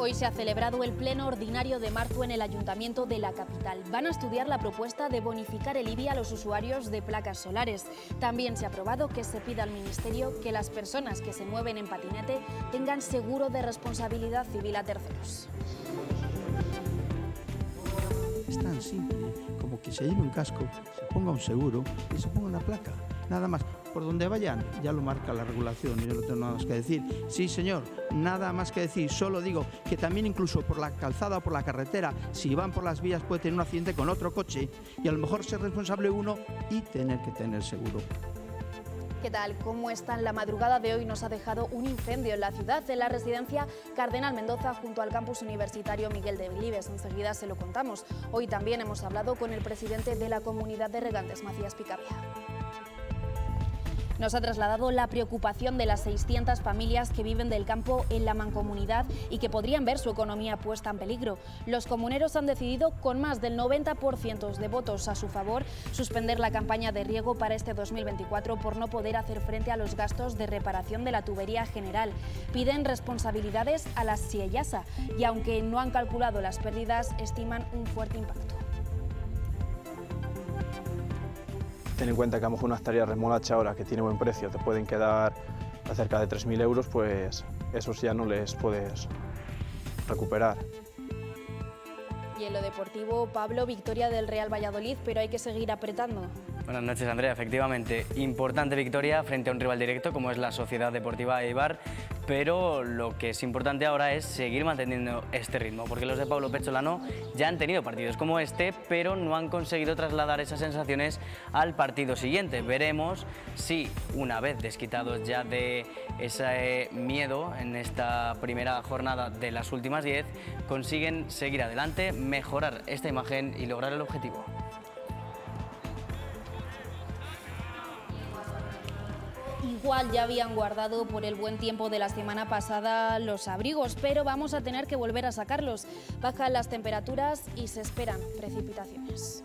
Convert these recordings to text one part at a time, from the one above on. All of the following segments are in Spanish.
Hoy se ha celebrado el pleno ordinario de marzo en el Ayuntamiento de la capital. Van a estudiar la propuesta de bonificar el IBI a los usuarios de placas solares. También se ha aprobado que se pida al Ministerio que las personas que se mueven en patinete tengan seguro de responsabilidad civil a terceros. Es tan simple como que se lleve un casco, se ponga un seguro y se ponga una placa. Nada más. Por donde vayan, ya lo marca la regulación y yo no tengo nada más que decir. Sí, señor, nada más que decir. Solo digo que también incluso por la calzada o por la carretera, si van por las vías puede tener un accidente con otro coche y a lo mejor ser responsable uno y tener que tener seguro. ¿Qué tal? ¿Cómo están? La madrugada de hoy nos ha dejado un incendio en la ciudad, en la residencia Cardenal Mendoza, junto al campus universitario Miguel de Delibes. Enseguida se lo contamos. Hoy también hemos hablado con el presidente de la Comunidad de Regantes, Macías Picabia. Nos ha trasladado la preocupación de las 600 familias que viven del campo en la mancomunidad y que podrían ver su economía puesta en peligro. Los comuneros han decidido, con más del 90% de votos a su favor, suspender la campaña de riego para este 2024 por no poder hacer frente a los gastos de reparación de la tubería general. Piden responsabilidades a la SIEYASA y, aunque no han calculado las pérdidas, estiman un fuerte impacto. Ten en cuenta que a lo mejor una hectárea de remolacha ahora que tiene buen precio te pueden quedar a cerca de 3.000 euros, pues esos ya no les puedes recuperar. Y en lo deportivo, Pablo, victoria del Real Valladolid, pero hay que seguir apretando. Buenas noches, Andrea. Efectivamente, importante victoria frente a un rival directo como es la Sociedad Deportiva Eibar, pero lo que es importante ahora es seguir manteniendo este ritmo, porque los de Pablo Pecholano ya han tenido partidos como este, pero no han conseguido trasladar esas sensaciones al partido siguiente. Veremos si, una vez desquitados ya de ese miedo en esta primera jornada de las últimas 10, consiguen seguir adelante, mejorar esta imagen y lograr el objetivo. Igual ya habían guardado por el buen tiempo de la semana pasada los abrigos, pero vamos a tener que volver a sacarlos. Bajan las temperaturas y se esperan precipitaciones.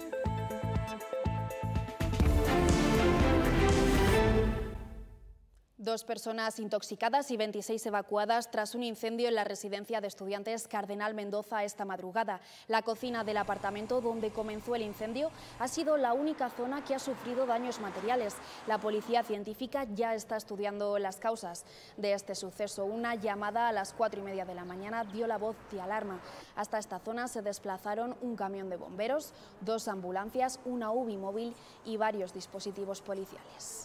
Dos personas intoxicadas y 26 evacuadas tras un incendio en la residencia de estudiantes Cardenal Mendoza esta madrugada. La cocina del apartamento donde comenzó el incendio ha sido la única zona que ha sufrido daños materiales. La policía científica ya está estudiando las causas de este suceso. Una llamada a las 4:30 de la mañana dio la voz de alarma. Hasta esta zona se desplazaron un camión de bomberos, 2 ambulancias, una UBI móvil y varios dispositivos policiales.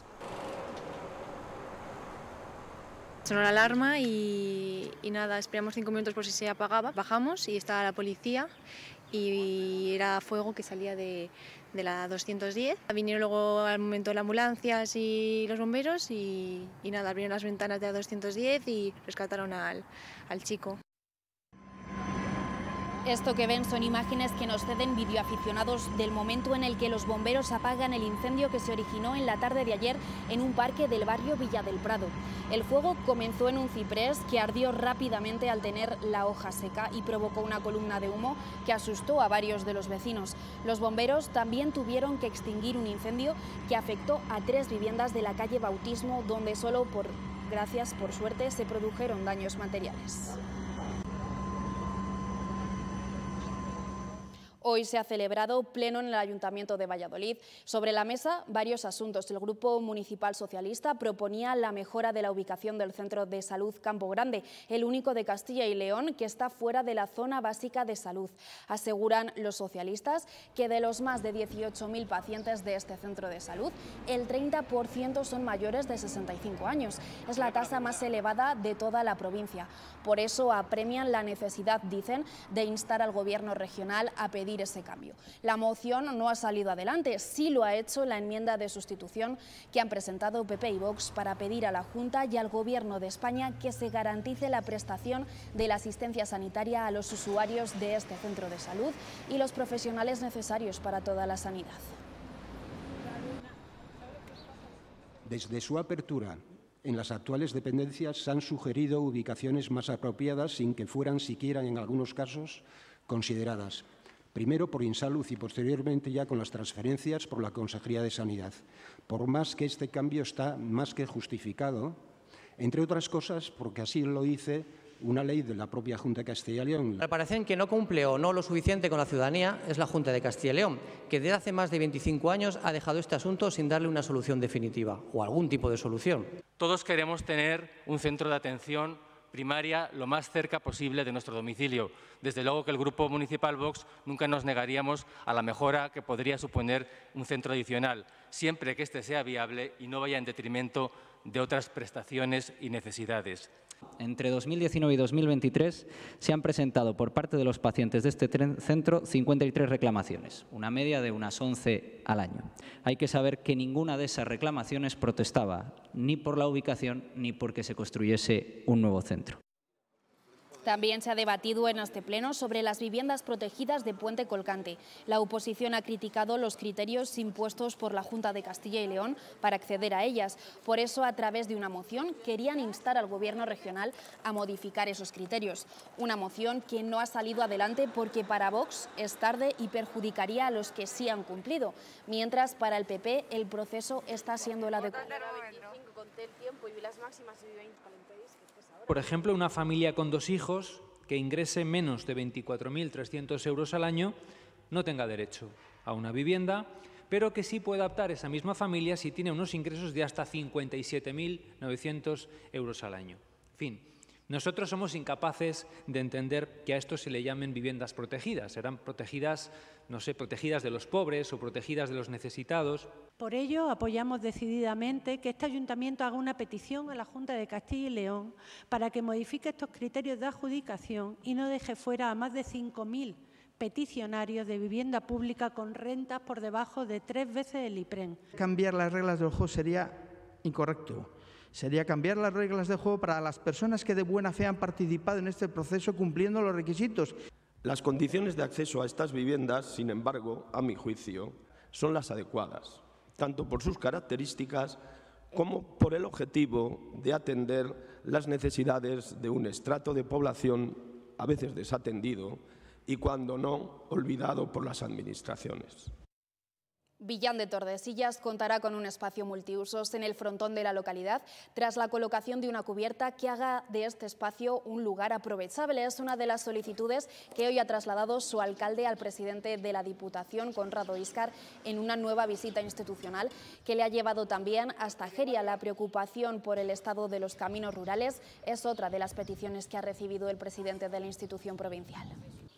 Sonó la alarma y nada, esperamos 5 minutos por si se apagaba. Bajamos y estaba la policía y era fuego que salía de la 210. Vinieron luego al momento las ambulancias y los bomberos y nada, abrieron las ventanas de la 210 y rescataron al chico. Esto que ven son imágenes que nos ceden videoaficionados del momento en el que los bomberos apagan el incendio que se originó en la tarde de ayer en un parque del barrio Villa del Prado. El fuego comenzó en un ciprés que ardió rápidamente al tener la hoja seca y provocó una columna de humo que asustó a varios de los vecinos. Los bomberos también tuvieron que extinguir un incendio que afectó a 3 viviendas de la calle Bautismo, donde solo por suerte se produjeron daños materiales. Hoy se ha celebrado pleno en el Ayuntamiento de Valladolid. Sobre la mesa, varios asuntos. El Grupo Municipal Socialista proponía la mejora de la ubicación del Centro de Salud Campo Grande, el único de Castilla y León que está fuera de la zona básica de salud. Aseguran los socialistas que de los más de 18.000 pacientes de este centro de salud, el 30% son mayores de 65 años. Es la tasa más elevada de toda la provincia. Por eso apremian la necesidad, dicen, de instar al Gobierno regional a pedir ese cambio. La moción no ha salido adelante, sí lo ha hecho la enmienda de sustitución que han presentado PP y Vox para pedir a la Junta y al Gobierno de España que se garantice la prestación de la asistencia sanitaria a los usuarios de este centro de salud y los profesionales necesarios para toda la sanidad. Desde su apertura en las actuales dependencias se han sugerido ubicaciones más apropiadas sin que fueran siquiera en algunos casos consideradas. Primero por Insalud y posteriormente ya con las transferencias por la Consejería de Sanidad. Por más que este cambio está más que justificado, entre otras cosas porque así lo dice una ley de la propia Junta de Castilla y León. Al parecer, que no cumple o no lo suficiente con la ciudadanía es la Junta de Castilla y León, que desde hace más de 25 años ha dejado este asunto sin darle una solución definitiva o algún tipo de solución. Todos queremos tener un centro de atención primaria lo más cerca posible de nuestro domicilio. Desde luego que el Grupo Municipal Vox nunca nos negaríamos a la mejora que podría suponer un centro adicional, siempre que éste sea viable y no vaya en detrimento de otras prestaciones y necesidades. Entre 2019 y 2023 se han presentado por parte de los pacientes de este centro 53 reclamaciones, una media de unas 11 al año. Hay que saber que ninguna de esas reclamaciones protestaba ni por la ubicación ni porque se construyese un nuevo centro. También se ha debatido en este pleno sobre las viviendas protegidas de Puente Colcante. La oposición ha criticado los criterios impuestos por la Junta de Castilla y León para acceder a ellas. Por eso, a través de una moción, querían instar al Gobierno regional a modificar esos criterios. Una moción que no ha salido adelante porque para Vox es tarde y perjudicaría a los que sí han cumplido. Mientras, para el PP, el proceso está siendo el adecuado. Por ejemplo, una familia con 2 hijos que ingrese menos de 24.300 euros al año no tenga derecho a una vivienda, pero que sí pueda optar esa misma familia si tiene unos ingresos de hasta 57.900 euros al año. En fin, nosotros somos incapaces de entender que a esto se le llamen viviendas protegidas. Serán protegidas, no sé, protegidas de los pobres o protegidas de los necesitados. Por ello, apoyamos decididamente que este ayuntamiento haga una petición a la Junta de Castilla y León para que modifique estos criterios de adjudicación y no deje fuera a más de 5.000 peticionarios de vivienda pública con rentas por debajo de 3 veces el IPREN. Cambiar las reglas del juego sería incorrecto. Sería cambiar las reglas del juego para las personas que de buena fe han participado en este proceso cumpliendo los requisitos. Las condiciones de acceso a estas viviendas, sin embargo, a mi juicio, son las adecuadas, tanto por sus características como por el objetivo de atender las necesidades de un estrato de población a veces desatendido y, cuando no, olvidado por las administraciones. Villán de Tordesillas contará con un espacio multiusos en el frontón de la localidad tras la colocación de una cubierta que haga de este espacio un lugar aprovechable. Es una de las solicitudes que hoy ha trasladado su alcalde al presidente de la Diputación, Conrado Íscar, en una nueva visita institucional que le ha llevado también hasta Jeria. La preocupación por el estado de los caminos rurales es otra de las peticiones que ha recibido el presidente de la institución provincial.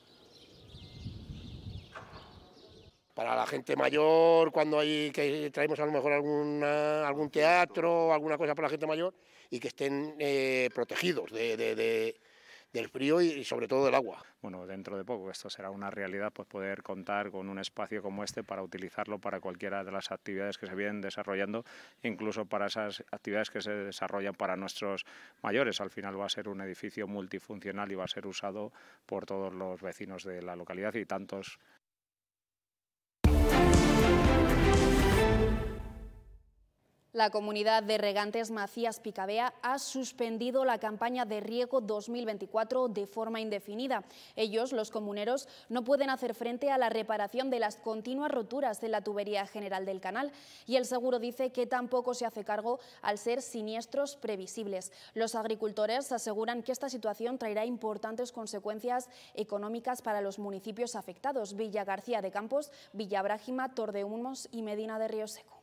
Para la gente mayor, cuando hay que traemos a lo mejor algún teatro o alguna cosa para la gente mayor y que estén protegidos del frío y sobre todo del agua. Bueno, dentro de poco esto será una realidad, pues poder contar con un espacio como este para utilizarlo para cualquiera de las actividades que se vienen desarrollando, incluso para esas actividades que se desarrollan para nuestros mayores. Al final va a ser un edificio multifuncional y va a ser usado por todos los vecinos de la localidad y tantos. La comunidad de regantes Macías Picabea ha suspendido la campaña de riego 2024 de forma indefinida. Ellos, los comuneros, no pueden hacer frente a la reparación de las continuas roturas de la tubería general del canal y el seguro dice que tampoco se hace cargo al ser siniestros previsibles. Los agricultores aseguran que esta situación traerá importantes consecuencias económicas para los municipios afectados: Villa García de Campos, Villabrágima, Tordehumos y Medina de Río Seco.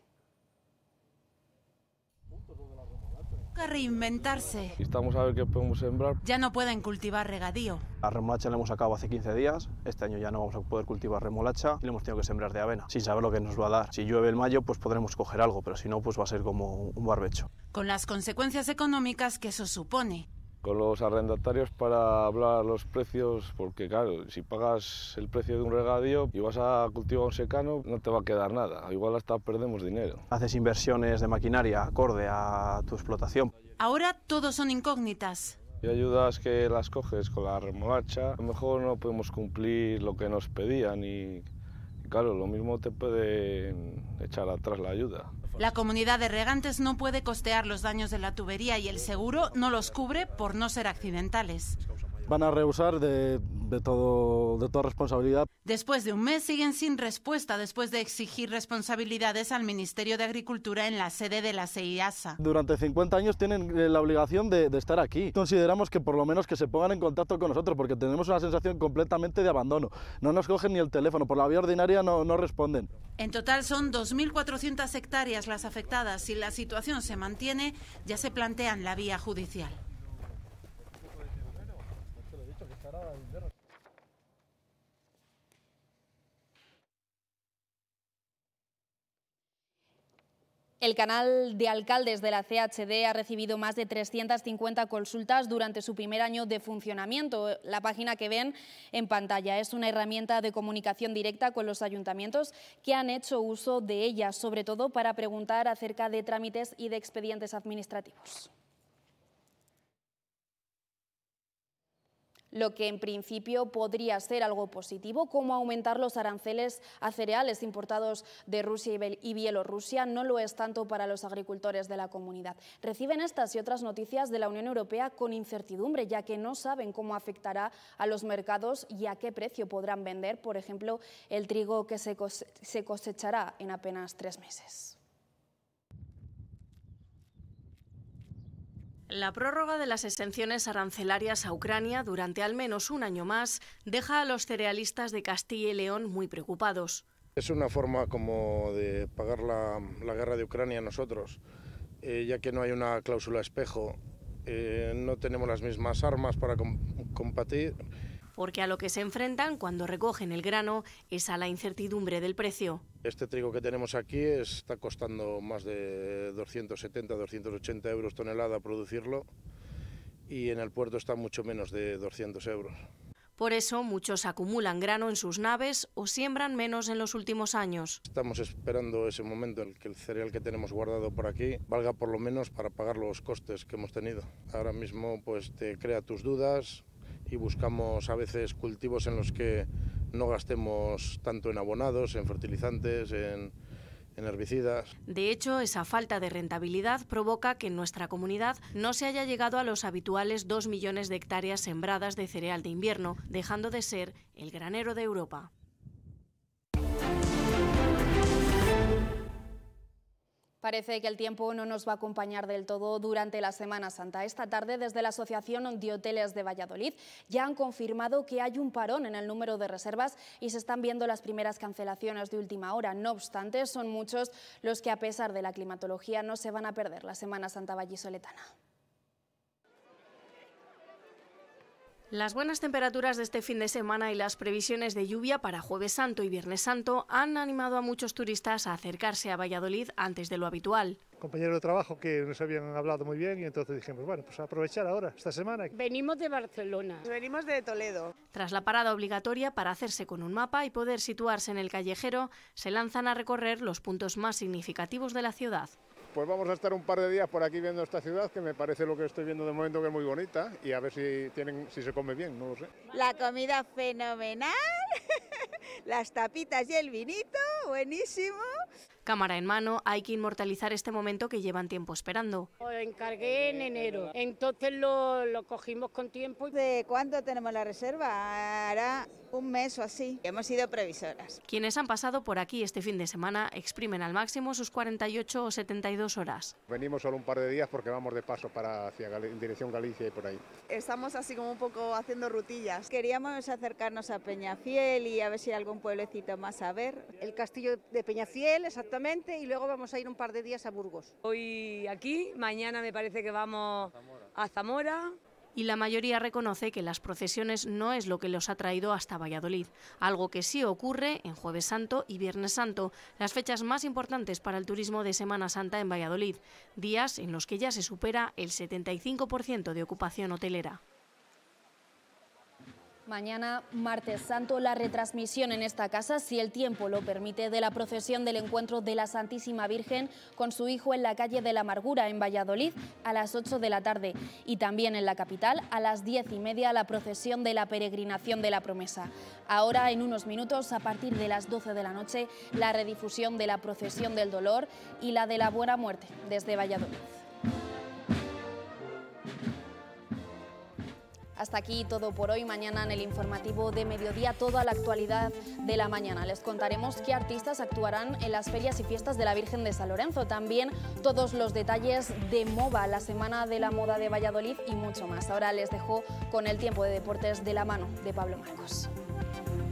A reinventarse. Estamos a ver qué podemos sembrar. Ya no pueden cultivar regadío. La remolacha la hemos sacado hace 15 días, este año ya no vamos a poder cultivar remolacha y le hemos tenido que sembrar de avena, sin saber lo que nos va a dar. Si llueve el mayo, pues podremos coger algo, pero si no, pues va a ser como un barbecho. Con las consecuencias económicas que eso supone. Con los arrendatarios para hablar los precios, porque claro, si pagas el precio de un regadío y vas a cultivar un secano, no te va a quedar nada, igual hasta perdemos dinero. Haces inversiones de maquinaria acorde a tu explotación. Ahora todos son incógnitas. Y ayudas que las coges con la remolacha, a lo mejor no podemos cumplir lo que nos pedían y claro, lo mismo te pueden echar atrás la ayuda. La comunidad de regantes no puede costear los daños de la tubería y el seguro no los cubre por no ser accidentales. van a rehusar de toda responsabilidad. Después de un mes siguen sin respuesta después de exigir responsabilidades al Ministerio de Agricultura en la sede de la SEIASA. Durante 50 años tienen la obligación de estar aquí. Consideramos que por lo menos que se pongan en contacto con nosotros, porque tenemos una sensación completamente de abandono. No nos cogen ni el teléfono, por la vía ordinaria no responden. En total son 2.400 hectáreas las afectadas. Si la situación se mantiene, ya se plantean la vía judicial. El canal de alcaldes de la CHD ha recibido más de 350 consultas durante su primer año de funcionamiento. La página que ven en pantalla es una herramienta de comunicación directa con los ayuntamientos que han hecho uso de ella, sobre todo para preguntar acerca de trámites y de expedientes administrativos. Lo que en principio podría ser algo positivo, como aumentar los aranceles a cereales importados de Rusia y Bielorrusia, no lo es tanto para los agricultores de la comunidad. Reciben estas y otras noticias de la Unión Europea con incertidumbre, ya que no saben cómo afectará a los mercados y a qué precio podrán vender, por ejemplo, el trigo que se cosechará en apenas 3 meses. La prórroga de las exenciones arancelarias a Ucrania durante al menos un año más deja a los cerealistas de Castilla y León muy preocupados. Es una forma como de pagar la guerra de Ucrania nosotros, ya que no hay una cláusula espejo, no tenemos las mismas armas para combatir. Porque a lo que se enfrentan cuando recogen el grano es a la incertidumbre del precio. Este trigo que tenemos aquí está costando más de 270, 280 euros tonelada producirlo y en el puerto está mucho menos de 200 euros. Por eso muchos acumulan grano en sus naves o siembran menos en los últimos años. Estamos esperando ese momento en que el cereal que tenemos guardado por aquí valga por lo menos para pagar los costes que hemos tenido. Ahora mismo pues te crea tus dudas y buscamos a veces cultivos en los que no gastemos tanto en abonados, en fertilizantes, en herbicidas. De hecho, esa falta de rentabilidad provoca que en nuestra comunidad no se haya llegado a los habituales 2 millones de hectáreas sembradas de cereal de invierno, dejando de ser el granero de Europa. Parece que el tiempo no nos va a acompañar del todo durante la Semana Santa. Esta tarde, desde la Asociación de Hoteles de Valladolid, ya han confirmado que hay un parón en el número de reservas y se están viendo las primeras cancelaciones de última hora. No obstante, son muchos los que, a pesar de la climatología, no se van a perder la Semana Santa vallisoletana. Las buenas temperaturas de este fin de semana y las previsiones de lluvia para Jueves Santo y Viernes Santo han animado a muchos turistas a acercarse a Valladolid antes de lo habitual. Compañeros de trabajo que nos habían hablado muy bien y entonces dijimos, bueno, pues aprovechar ahora, esta semana. Venimos de Barcelona. Venimos de Toledo. Tras la parada obligatoria para hacerse con un mapa y poder situarse en el callejero, se lanzan a recorrer los puntos más significativos de la ciudad. Pues vamos a estar un par de días por aquí viendo esta ciudad, que me parece lo que estoy viendo de momento que es muy bonita, y a ver si se come bien, no lo sé. La comida fenomenal, las tapitas y el vinito, buenísimo. Cámara en mano, hay que inmortalizar este momento que llevan tiempo esperando. Lo encargué en enero, entonces lo cogimos con tiempo. ¿De cuándo tenemos la reserva? Hará un mes o así. Hemos sido previsoras. Quienes han pasado por aquí este fin de semana exprimen al máximo sus 48 o 72 horas. Venimos solo un par de días porque vamos de paso en dirección Galicia y por ahí. Estamos así como un poco haciendo rutillas. Queríamos acercarnos a Peñafiel y a ver si hay algún pueblecito más a ver. El castillo de Peñafiel, exactamente, y luego vamos a ir un par de días a Burgos. Hoy aquí, mañana me parece que vamos a Zamora. Y la mayoría reconoce que las procesiones no es lo que los ha traído hasta Valladolid, algo que sí ocurre en Jueves Santo y Viernes Santo, las fechas más importantes para el turismo de Semana Santa en Valladolid, días en los que ya se supera el 75% de ocupación hotelera. Mañana, Martes Santo, la retransmisión en esta casa, si el tiempo lo permite, de la procesión del encuentro de la Santísima Virgen con su hijo en la calle de la Amargura, en Valladolid, a las 8 de la tarde. Y también en la capital, a las 10:30, la procesión de la peregrinación de la Promesa. Ahora, en unos minutos, a partir de las 12 de la noche, la redifusión de la procesión del dolor y la de la Buena Muerte, desde Valladolid. Hasta aquí todo por hoy. Mañana en el informativo de mediodía toda la actualidad de la mañana. Les contaremos qué artistas actuarán en las ferias y fiestas de la Virgen de San Lorenzo. También todos los detalles de MOVA, la Semana de la Moda de Valladolid y mucho más. Ahora les dejo con el tiempo de deportes de la mano de Pablo Marcos.